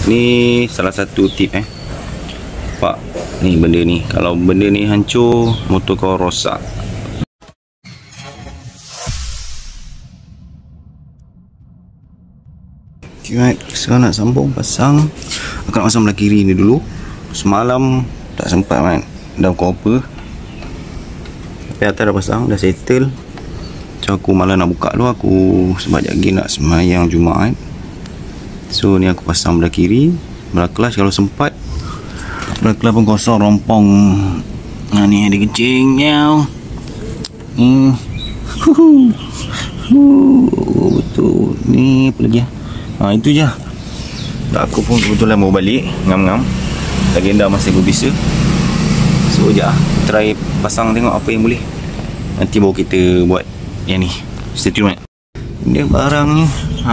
Ni salah satu tip Pak, ni benda ni, kalau benda ni hancur, motor kau rosak. Okay, right. Sekarang nak sambung pasang. Aku nak pasang belah kiri ni dulu. Semalam tak sempat kan, dah pukul apa. Tapi atas dah pasang, dah settle. So aku malah nak buka dulu aku, sebab sekejap lagi nak semayang Jumaat. So ni aku pasang belah kiri. Belah kelas kalau sempat. Belah kelas pun kosong, rompong. Nah ni ada kencing nyau. Betul. Ni apa lagi itu je. Aku pun kebetulan mau balik ngam-ngam. Agenda masih berbisa. So sekejap try pasang tengok apa yang boleh. Nanti baru kita buat yang ni. Stay tune. Dia barang ni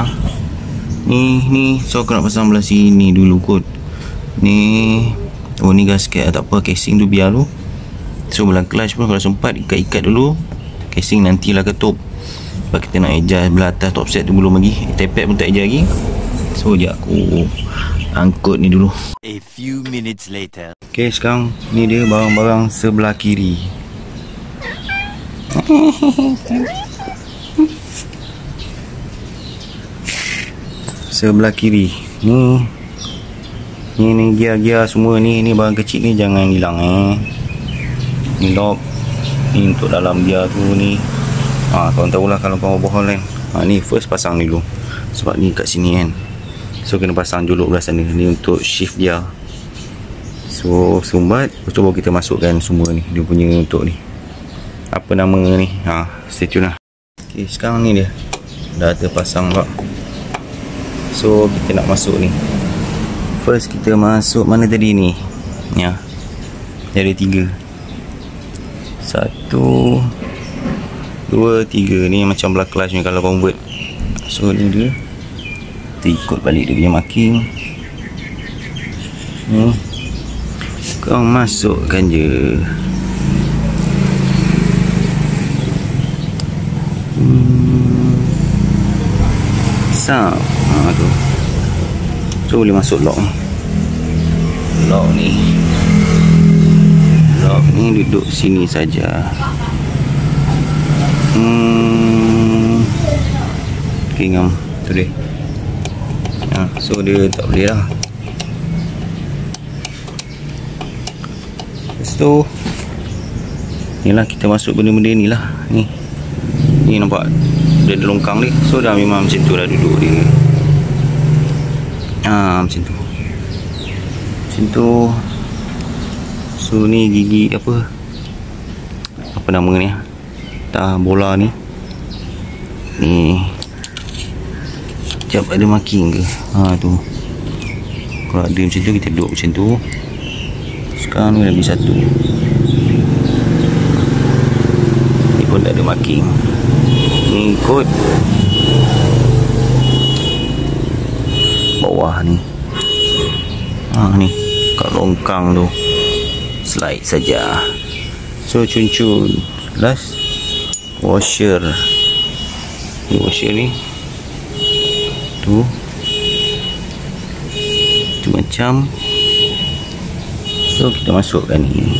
Ni so aku nak pasang belah sini dulu kot. Ni ni gasket tak apa, casing tu biar dulu. So belah clutch pun kalau sempat ikat dulu. Casing nantilah ketup. Sebab kita nak adjust belah atas top set tu belum lagi. Tape pun tak adjust lagi. So sekejap aku angkut ni dulu. A few minutes later. Okay, sekarang ni dia barang-barang sebelah kiri. Sebelah kiri ni gear-gear semua ni barang kecil ni jangan hilang ni lock ni untuk dalam gear tu ni. Korang tahulah kalau korang overhaul kan. Ni first pasang ni dulu sebab ni kat sini kan. So kena pasang juluk belah sana ni untuk shift gear. So sumbat, lepas tu baru kita masukkan semua ni, dia punya untuk ni apa nama ni. Stay tune lah. Okay, sekarang ni dia dah terpasang pak. So kita nak masuk ni. First kita masuk mana tadi ni. Dia ada 3. 1 2 3. Ni macam belah clutch ni kalau convert. So ni dia. Kita ikut balik dia punya marking. Kau masukkan je. Sap. Tu. So boleh masuk lock ni. Lock ni duduk sini saja. Okay, ngam. Tu dia. So dia tak boleh lah. Lepas tu ni lah kita masuk benda-benda ni lah. Ni nampak dia ada longkang dia. So dah memang macam tu dah duduk dia. Macam tu. So ni gigi apa nama ni tah bola ni. Sekejap ada marking ke? Tu. Kalau ada macam tu kita duduk macam tu. Sekarang ni lebih satu. Ni pun tak ada marking. Ni ikut bawah ni. Ni kat longkang tu slide saja. So cun-cun. Last washer. Ni washer ni tu macam. So kita masukkan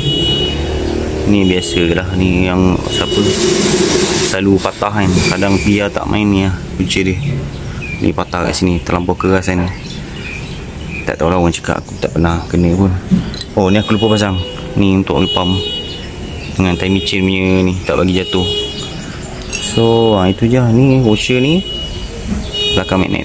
ni biasalah ni yang siapa selalu patah kan. Kadang biar tak main ni kunci dia. Ni patah kat sini, terlampau keras kan. Tak tahulah orang cakap, aku tak pernah kena pun. Ni aku lupa pasang. Ni untuk oil pump dengan timing chain punya ni, tak bagi jatuh. So itu je. Ni washer ni belakang magnet.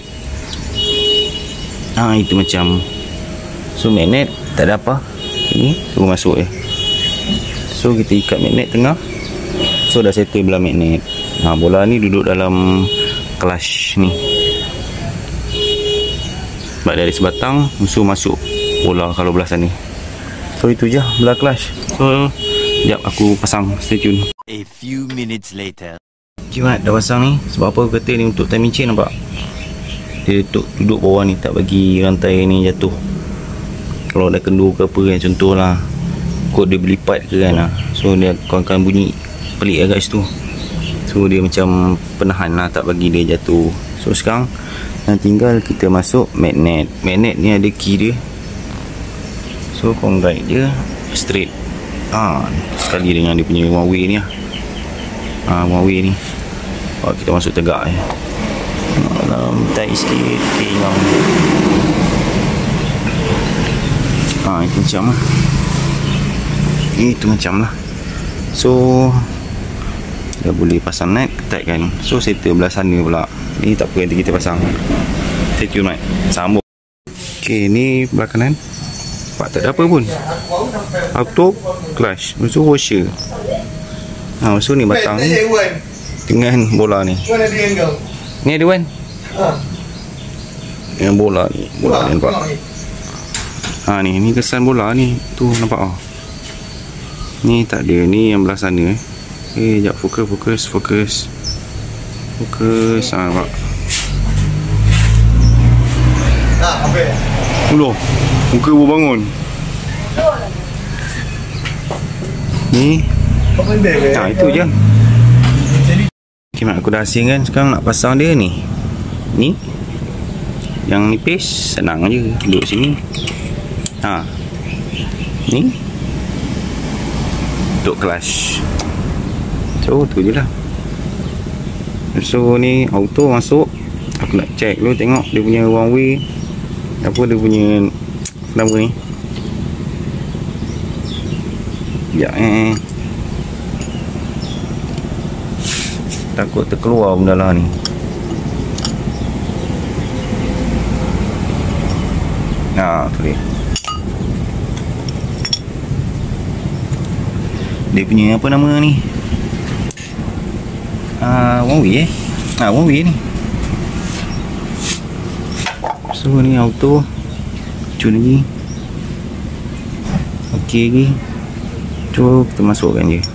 Itu macam. So magnet tak ada apa. Ini tu masuk je. So kita ikat magnet tengah. So dah settle belah magnet. Bola ni duduk dalam clutch ni. Sebab dari sebatang musuh masuk bola kalau belah sana. So itu je belah clutch. So sekejap aku pasang. Stay tune. A few minutes later. Dah pasang ni. Sebab apa aku kata ni untuk timing chain, nampak? Dia duduk bawah ni, tak bagi rantai ni jatuh. Kalau dah kendur ke apa kan, contohlah kod dia berlipat ke kan. So dia akan bunyi pelik agak situ. So dia macam penahan lah, tak bagi dia jatuh. So sekarang Dan tinggal kita masuk magnet. Magnet ni ada key dia. So kau guide dia straight. Sekali dengan dia punya one way ni lah. One way ni. Kita masuk tegak dalam tight sikit. Okay, itu macam lah. Itu macam lah. So dah boleh pasang net, tight kan. So settle belah sana pula. Ni tak apa, nanti kita pasang. Stay tune, right? Sambung. Okay, ni belah kanan. Tak ada apa pun. Auto clutch. So washer. So ni batang ni dengan bola ni. Ni ada Wan. Dengan bola ni. Bola ni nampak. Ni kesan bola ni. Tu nampak Ni tak ada. Ni yang belah sana. Sekejap, fokus. Nampak. Uloh, muka baru bangun. Ni itu je. Okay, mak, aku dah asing kan. Sekarang nak pasang dia ni. Ni yang nipis, senang je. Duduk sini. Ni untuk clutch. So tu je lah. So ni auto masuk. Aku nak check dulu, tengok dia punya one way. Apa dia punya nama ni. Takut terkeluar benda lah ni. Tu dia. Dia punya apa nama ni? One way one way ni. So ni auto. Cun lagi. Okey lagi. So kita masukkan je.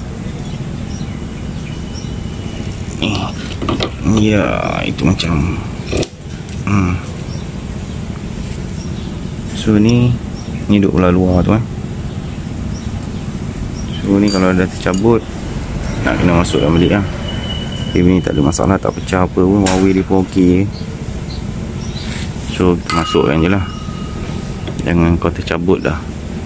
Itu macam So ni duduk belah luar tu kan. So ni kalau dah tercabut, nak kena masukkan balik lah. Ni tak ada masalah, tak pecah apa pun. Huawei dia pun okey. So kita masukkan je lah. Jangan kau tercabut dah.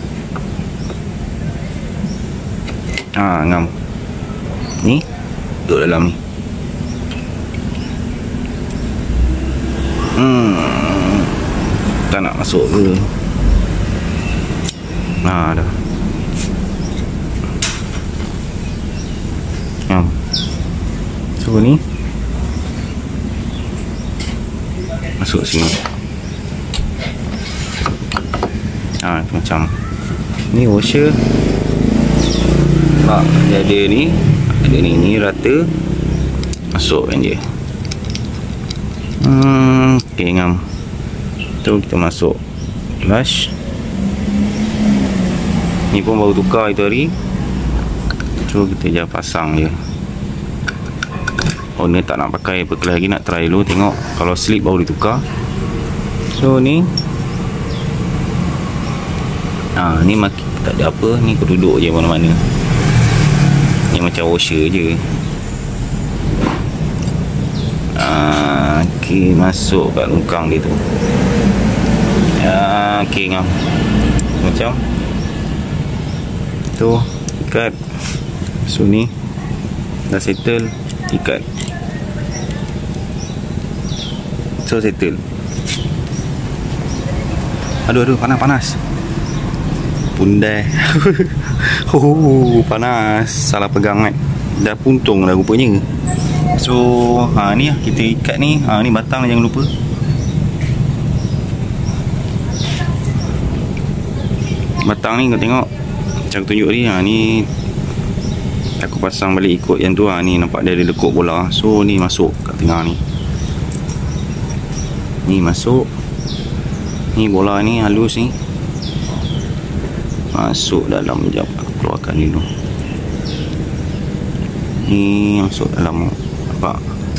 Ngam. Ni duduk dalam ni. Tak nak masuk ke. Dah. So ni masuk sini. Macam ni washer. Dia ada ni. Ada ni rata. Masukkan je. Okay, ngam. Tu kita masuk clutch. Ni pun baru tukar itu hari. So kita je pasang je. Owner tak nak pakai apa lagi, nak try dulu tengok kalau slip baru ditukar. So ni ni tak ada apa, ni kau duduk je mana-mana. Ni macam washer je. Okay, masuk kat longkang dia tu. Okay, ngam. Macam tu, ikat. So ni dah settle, ikat. So settle. Aduh, panas. Pundai. Panas. Salah pegang kan. Dah puntung dah rupanya. So ni lah kita ikat ni. Ni batang jangan lupa. Batang ni kau tengok. Macam aku tunjuk ni. Ni aku pasang balik ikut yang tu. Ni nampak dia ada lekuk bola. So ni masuk kat tengah ni. Ni masuk. Ni bola ni halus ni. Masuk dalam. Sekejap aku keluarkan dulu. Ni masuk dalam. Nampak?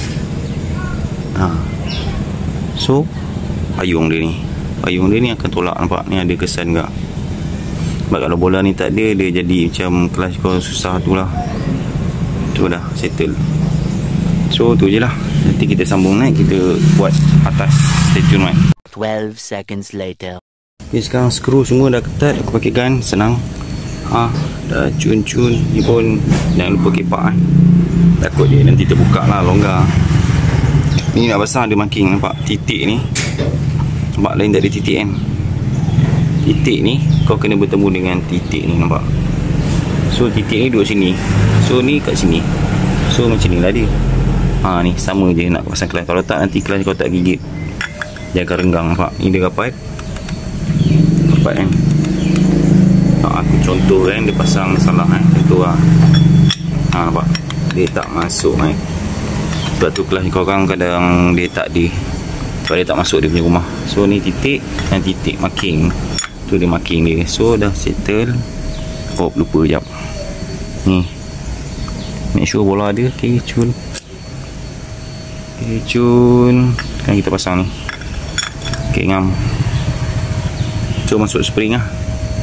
So payung dia ni. Payung dia ni akan tolak. Nampak? Ni ada kesan juga. Sebab kalau bola ni tak ada, dia jadi macam clutch kau susah tu lah. Tu dah settle. So tu je lah. Nanti kita sambung naik, kita buat atas. stay tune Mat. 12 seconds later. Okay, sekarang skru semua dah ketat. Aku pakai gun, senang. Dah cun-cun. Ni pun jangan lupa kepak takut dia nanti terbuka lah, longgar. Ni nak pasang ada marking, nampak titik ni. Nampak lain tak ada titik kan. Titik ni kau kena bertemu dengan titik ni, nampak. So titik ni duduk sini, so ni kat sini. So macam ni lah dia. Ni sama je nak pasang kelas. Kalau tak nanti kelas kau tak gigit, dia akan renggang. Nampak ni dia rapat kan. Aku contoh kan, dia pasang salah kan. Contoh lah. Nampak dia tak masuk kan. Sebab tu kelas korang kadang dia tak ada, sebab dia tak masuk dia punya rumah. So ni titik dan titik marking. Tu dia marking dia. So dah settle. Lupa jap. Ni make sure bola ada. Okay, cun. Okay, cun. Kan kita pasang ni. Okay, ngam. So masuk spring lah.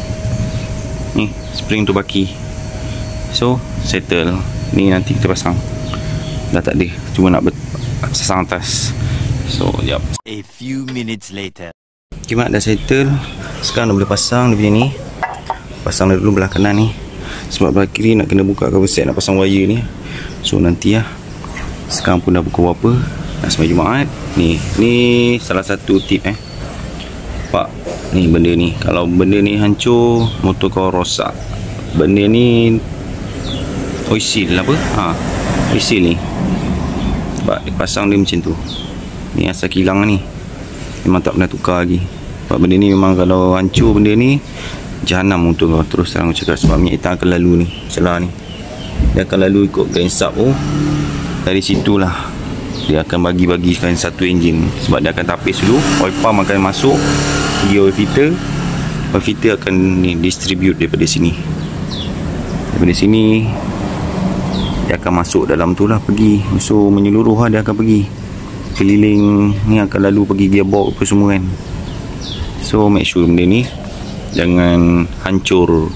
Ni spring tu baki. So settle. Ni nanti kita pasang. Dah tak ada, cuma nak pasang atas. So jap. A few minutes later. Okay Mat, dah settle. Sekarang dah boleh pasang dia punya ni. Pasang dulu belah kanan ni, sebab belah kiri nak kena buka cover set, nak pasang wire ni. So nanti lah. Sekarang pun dah pukul berapa? Dah sembang Jumaat. Ni salah satu tip Pak, ni benda ni, kalau benda ni hancur, motor kau rosak. Benda ni oil seal apa? Oil seal ni. Sebab dia pasang dia macam tu. Ni asal kilang ni. Memang tak pernah tukar lagi. Sebab benda ni memang kalau hancur benda ni, jahanam untuk kau. Terus terang aku cakap, sebab minyak hitam akan lalu ni, celah ni. Dia akan lalu ikut kain sub tu. Dari situlah dia akan bagi kain satu enjin. Sebab dia akan tapis dulu, oil pump akan masuk, pergi oil filter. Oil filter akan ni distribute daripada sini. Daripada sini dia akan masuk dalam tu lah, pergi. So menyeluruh lah dia akan pergi. Keliling ni akan lalu pergi gearbox apa semua kan. So make sure benda ni jangan hancur.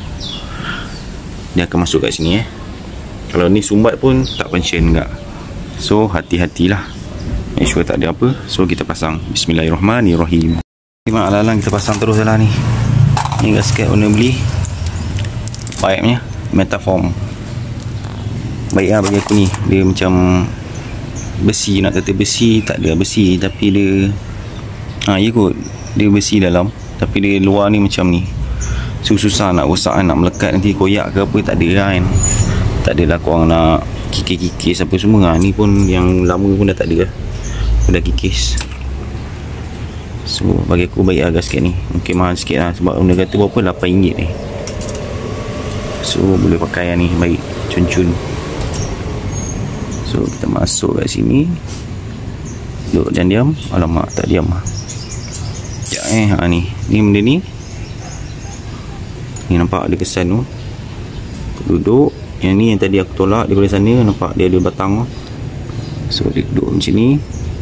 Dia akan masuk kat sini Kalau ni sumbat pun tak function enggak. So hati-hatilah, make sure tak ada apa. So kita pasang. Bismillahirrahmanirrahim. Mak alang kita pasang terus lah ni. Ni gasket owner beli, pipe nya Metaform. Baik lah bagi aku ni. Dia macam besi, nak kata besi tak ada besi, tapi dia ya kot, dia besi dalam, tapi dia luar ni macam ni. Susah nak rosak, nak melekat nanti koyak ke apa, tak ada kan. Tak adalah korang nak kikis-kikis apa semua. Ni pun yang lama pun dah tak ada, dah kikis. So bagi aku baik lah gasket ni. Mungkin mahal sikit lah, sebab owner kata berapa, RM8 ni. So boleh pakai lah ni, baik, cun-cun. So kita masuk kat sini. Duduk dan diam. Alamak, tak diam lah. Sekejap ni benda ni. Ni nampak ada kesan tu. Duduk. Yang ni yang tadi aku tolak daripada sana, nampak dia ada batang tu. So dia duduk macam ni.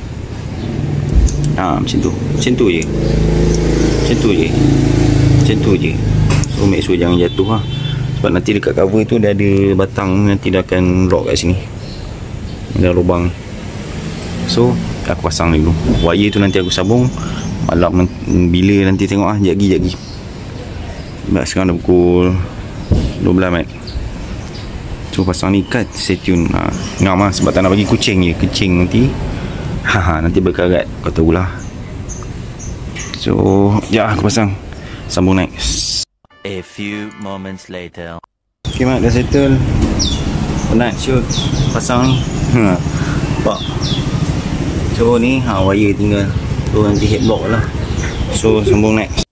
Macam tu. Macam tu je. Macam tu je. Macam tu je. So make sure jangan jatuh lah. Sebab nanti dekat cover tu dia ada batang, nanti dia akan lock kat sini. Ada lubang. So aku pasang dulu. Wire tu nanti aku sabung malam bila nanti tengok lah. Sekejap lagi. Sebab sekarang dah pukul 12 Mat. So pasang ni kat, stay tune. Ngam lah, sebab tak nak bagi kucing je. Kucing nanti nanti berkarat, kau tahulah. So sekejap aku pasang. Sambung next. A few moments later. Okay Mat, dah settle. Penat shoot pasang ni. Nampak. So ni wire tinggal. So nanti headlock lah. So sambung next.